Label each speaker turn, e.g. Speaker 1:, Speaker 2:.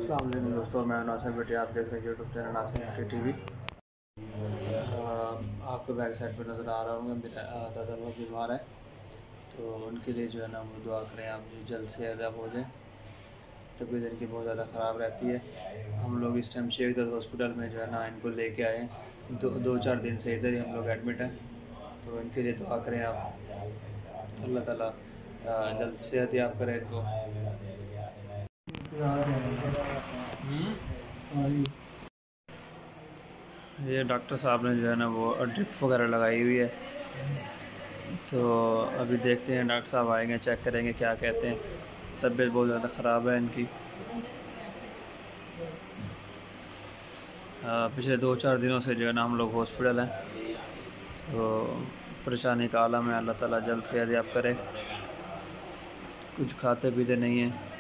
Speaker 1: अस्सलाम वालेकुम दोस्तों, मैं नासिर बेटे, आप देख रहे हैं यूट्यूब चैनल नासिर टीवी। आपको बैक साइड पर नज़र आ रहा होगा मेरा दादा बहुत बीमार है, तो उनके लिए जो है ना वो दुआ करें आप जल्द से अदा हो जाए। तबीयत इनकी बहुत ज़्यादा ख़राब रहती है। हम लोग इस टाइम शेख दर्द हॉस्पिटल में जो है ना इनको लेके आए, दो चार दिन से इधर ही हम लोग एडमिट हैं, तो इनके लिए दुआ करें आप। अल्लाह ताला जल्द सेहत याब करें इनको। ये डॉक्टर साहब ने जो है ना वो ड्रिप वगैरह लगाई हुई है, तो अभी देखते हैं, डॉक्टर साहब आएंगे, चेक करेंगे क्या कहते हैं। तबीयत बहुत ज़्यादा ख़राब है इनकी। पिछले 2-4 दिनों से जो है ना हम लोग हॉस्पिटल हैं, तो परेशानी का आलम है। अल्लाह ताला जल्द से याब करे। कुछ खाते पीते नहीं हैं।